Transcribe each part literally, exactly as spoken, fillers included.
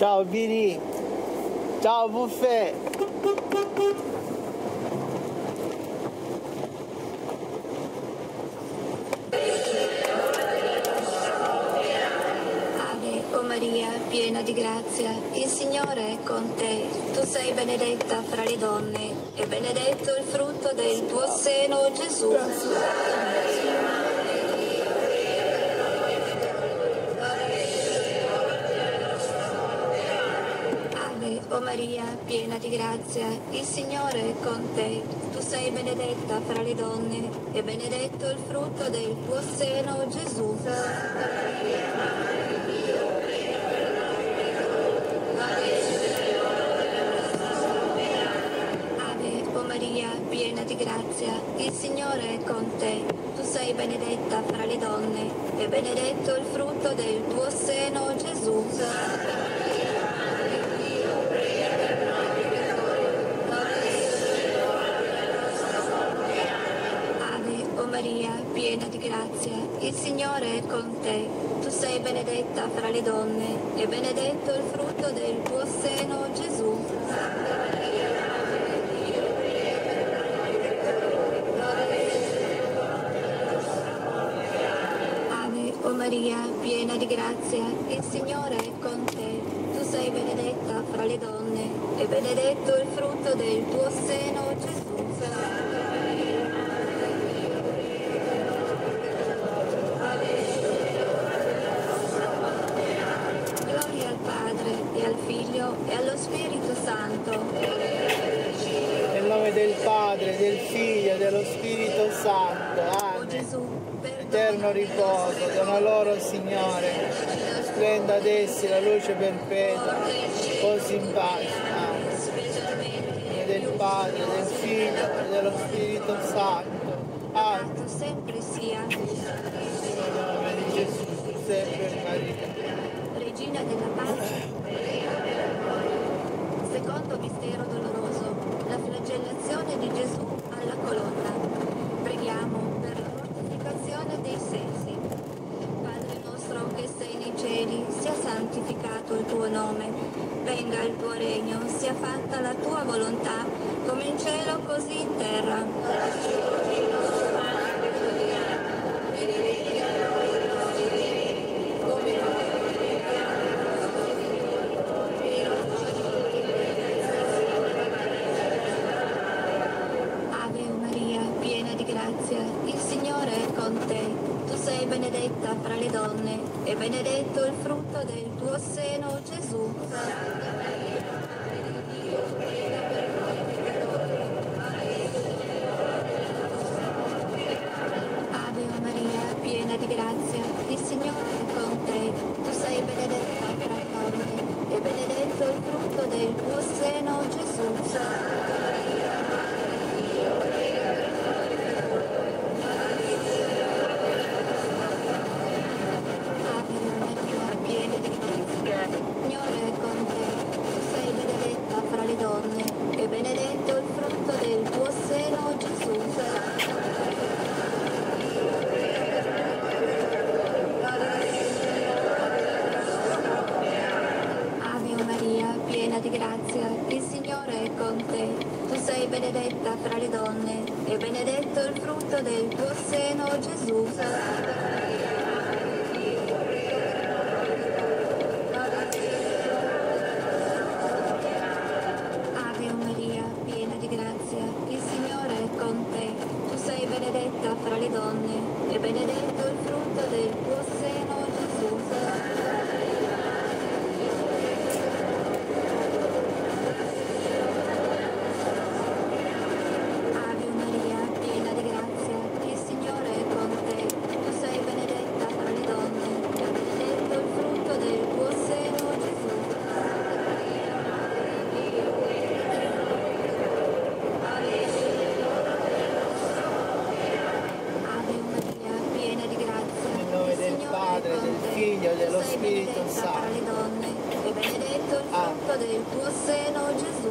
Ciao Biri. Ciao Buffet. Ave, o Maria, piena di grazia, il Signore è con te. Tu sei benedetta fra le donne e benedetto il frutto del tuo seno, Gesù. O Maria, piena di grazia, il Signore è con te. Tu sei benedetta fra le donne e benedetto il frutto del tuo seno, Gesù. Ave, o Maria, piena di grazia, il Signore è con te. Tu sei benedetta fra le donne e benedetto il frutto del tuo seno, Gesù. Maria, piena di grazia, il Signore è con te. Tu sei benedetta fra le donne e benedetto il frutto del tuo seno, Gesù. Ave, o Maria, piena di grazia, il Signore è con te. Tu sei benedetta fra le donne e benedetto il frutto del tuo seno, Gesù. E allo Spirito Santo. Nel nome del Padre, del Figlio e dello Spirito Santo. Amen. Gesù, eterno riposo, dona loro, Signore. Splenda ad essi la luce perpetua, così in pace. Amen. Nel nome del Padre, del Figlio e dello Spirito Santo. Amen. Sempre sia. Nel nome di Gesù, sempre Maria. Regina della pace. Secondo mistero doloroso, la flagellazione di Gesù alla colonna. Preghiamo per la mortificazione dei sensi. Padre nostro che sei nei cieli, sia santificato il tuo nome. Venga il tuo regno, sia fatta la tua volontà, come in cielo così in terra. Il Signore è con te. Tu sei benedetta fra le donne e benedetto il frutto del tuo seno, Gesù. Ave o Maria, piena di grazia, il Signore è con te. Tu sei benedetta fra le donne e benedetto il frutto del tuo seno, Gesù. E benedetto il frutto del tuo seno, Gesù. Ave o Maria, piena di grazia, il Signore è con te. Tu sei benedetta fra le donne e benedetto il frutto del tuo seno, Gesù. Benedetta fra le donne e benedetto il frutto del tuo seno, Gesù. Ave Maria, piena di grazia, il Signore è con te. Tu sei benedetta fra le donne e benedetto il frutto del tuo seno, Gesù. Del Figlio e dello Spirito Santo. Tra le donne e benedetto il frutto del tuo seno, Gesù.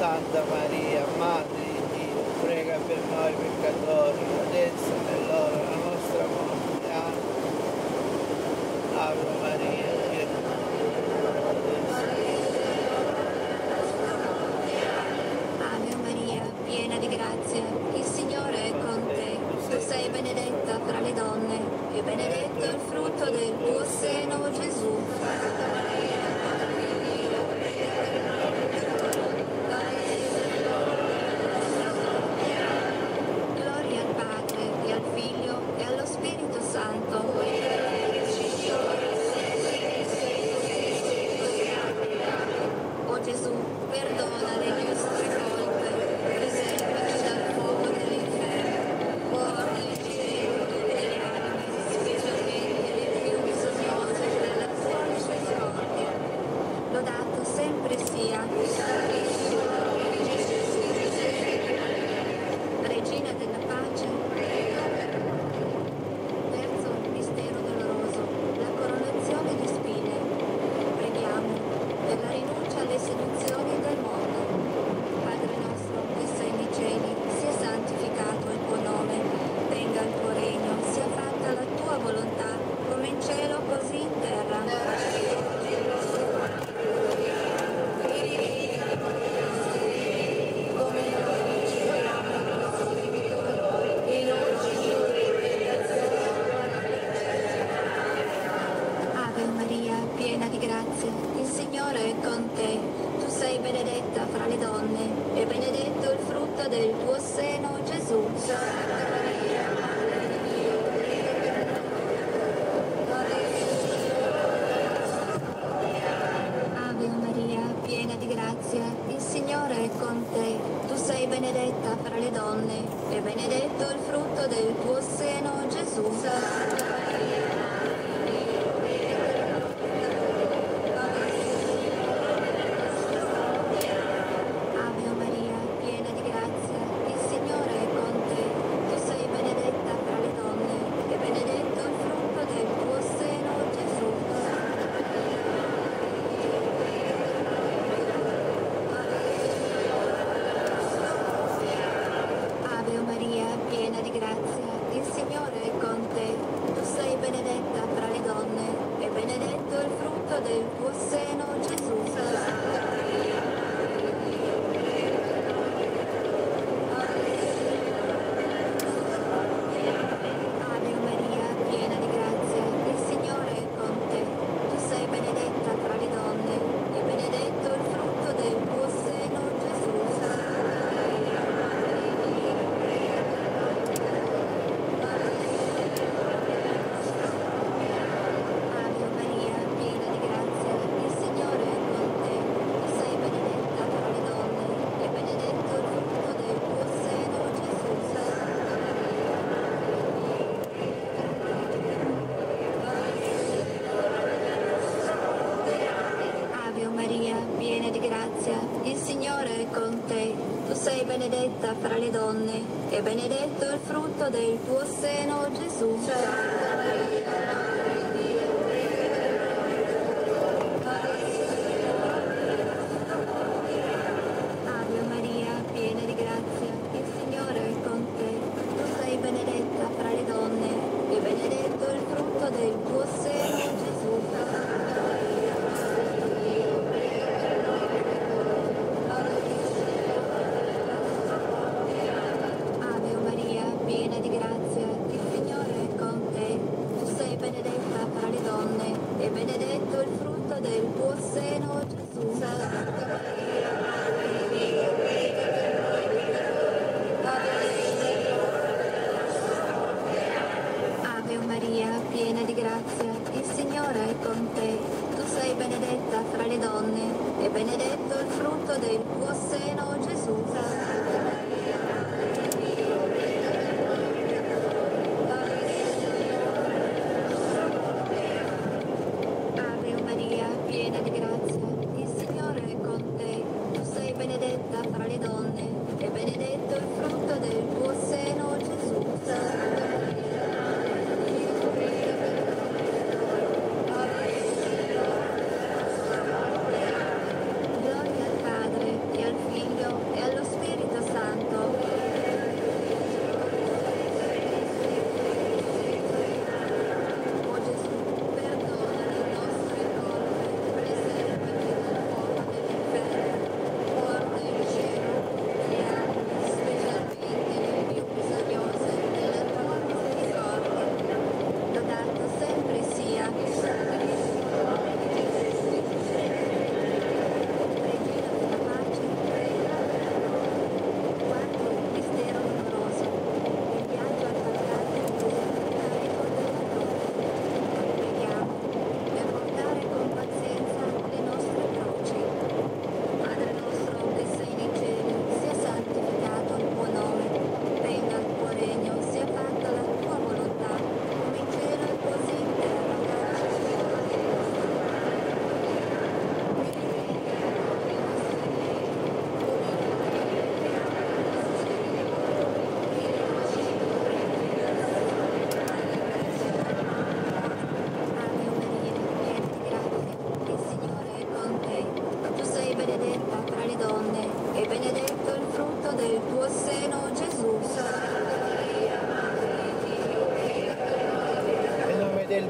Santa Maria, Madre di Dio, prega per noi peccatori, adesso e nell'ora della nostra morte. Amen. Ave Maria, piena Ave Maria, piena di grazia, il Signore è con te. Tu sei benedetta fra le donne, e benedetto il frutto del tuo seno, Gesù. Gloria al Padre, e al Figlio, e allo Spirito Santo. O Gesù, perdona le nostre colpe, preservaci dal fuoco dell'inferno, porta in cielo tutte le anime, specialmente le più bisognose della tua misericordia. Lodato sempre sia Regina della pace. Terzo mistero doloroso, la coronazione di spine. Preghiamo per la rinuncia alle seduzioni del mondo. Padre nostro che sei nei cieli, sia santificato il tuo nome, venga il tuo regno, sia fatta la tua volontà, come in cielo così in terra. Ave Maria, piena di grazia, il Signore è con te. Tu sei benedetta fra le donne, e benedetto il frutto del tuo seno, Gesù. Ave Maria, piena di grazia, il Signore è con te. Tu sei benedetta fra le donne, e benedetto il frutto del tuo seno, Gesù. Ave Maria, piena di grazia, il Signore è con te. Tu sei benedetta fra le donne, e benedetto il frutto del tuo seno, Gesù. Ave Maria, piena di grazia, il Signore è con te. Tu sei benedetta fra le donne, e benedetto il frutto del tuo seno, Gesù. Ave Maria, piena di grazia, il Signore è con te. Tu sei benedetta fra le donne, e benedetto il frutto del tuo seno, Gesù. Ave Maria, piena di grazia, il Signore è con te. Tu sei benedetta fra le donne, e benedetto il frutto del tuo seno, Gesù. Ave Maria, piena di grazia, il Signore è con te. Tu sei benedetta fra le donne, e benedetto il frutto del tuo seno, Gesù. Ave Maria, piena di grazia, il Signore è con te. Tu sei benedetta fra le donne, e benedetto il frutto del tuo seno, Gesù. Ave Maria, piena di grazia, il Signore è con te. Tu sei benedetta fra le donne, e benedetto il frutto del tuo seno, Gesù. Ave Maria, piena di grazia, il Signore è con te. Tu sei benedetta fra le donne, e benedetto il frutto del tuo seno, Gesù. Ave Maria, piena di grazia, il Signore è con te. Tu sei benedetta fra le donne, e benedetto il frutto del tuo seno, Gesù. Gloria al Padre, e al Figlio,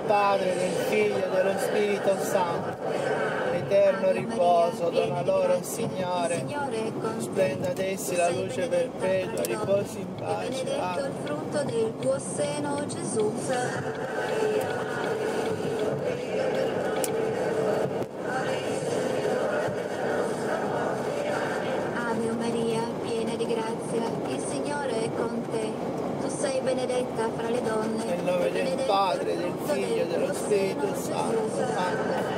Padre, del Figlio e dello Spirito Santo. Eterno riposo, dona loro, Signore. Splenda ad essi la luce perpetua, riposi in pace. Benedetto il frutto del tuo seno, Gesù. Ave Maria, piena di grazia, il Signore è con te. Tu sei benedetta fra le donne. Nel nome del Padre, del Figlio e dello Spirito Santo. Amen.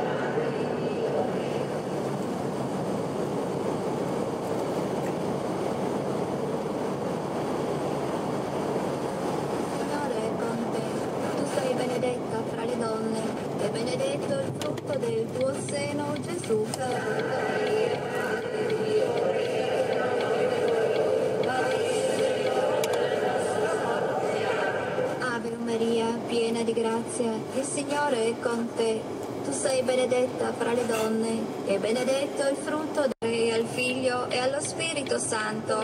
E benedetto il frutto del tuo seno, Gesù. Ave Maria, piena di grazia, il Signore è con te. Tu sei benedetta fra le donne, e benedetto il frutto del Re, al Figlio e allo Spirito Santo.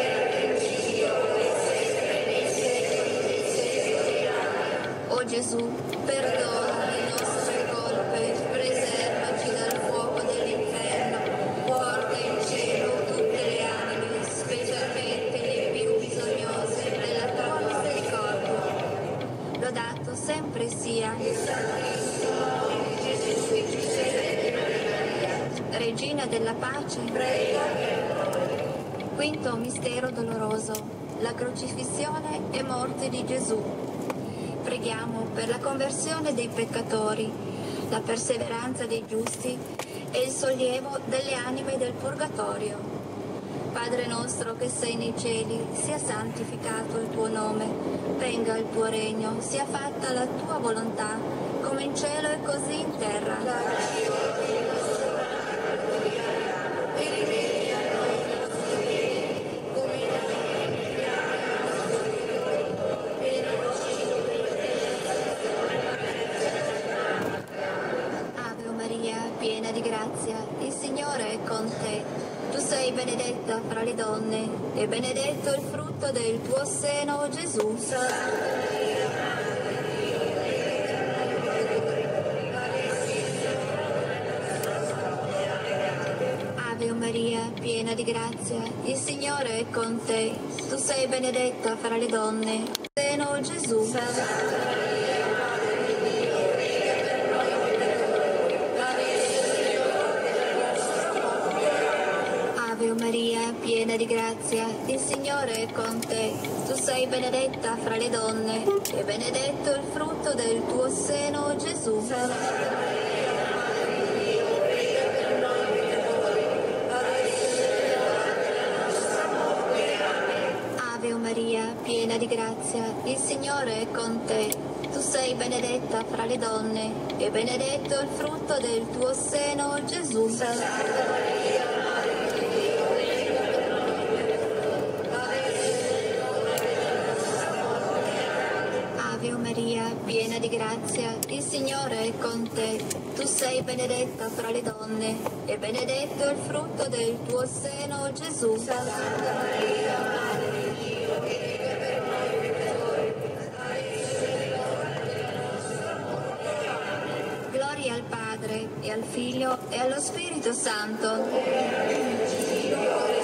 O Gesù, perdona sempre sia. Regina della pace. Quinto mistero doloroso, la crocifissione e morte di Gesù. Preghiamo per la conversione dei peccatori, la perseveranza dei giusti e il sollievo delle anime del purgatorio. Padre nostro che sei nei cieli, sia santificato il tuo nome, venga il tuo regno, sia fatta la tua volontà, come in cielo e così in terra. Ave Maria, piena di grazia, il Signore è con te. Tu sei benedetta fra le donne, e benedetto il frutto del tuo seno, Gesù. Ave Maria, piena di grazia, il Signore è con te. Tu sei benedetta fra le donne, e seno, Gesù. Ave Maria, piena di grazia, il Signore è con te. Tu sei benedetta fra le donne, e benedetto il frutto del tuo seno, Gesù. Ave Maria, piena di grazia, il Signore è con te. Tu sei benedetta fra le donne, e benedetto il frutto del tuo seno, Gesù. Ave Maria, piena di grazia, il Signore è con te. Tu sei benedetta fra le donne, e benedetto il frutto del tuo seno, Gesù. Gloria al Padre, e al Figlio, e allo Spirito Santo.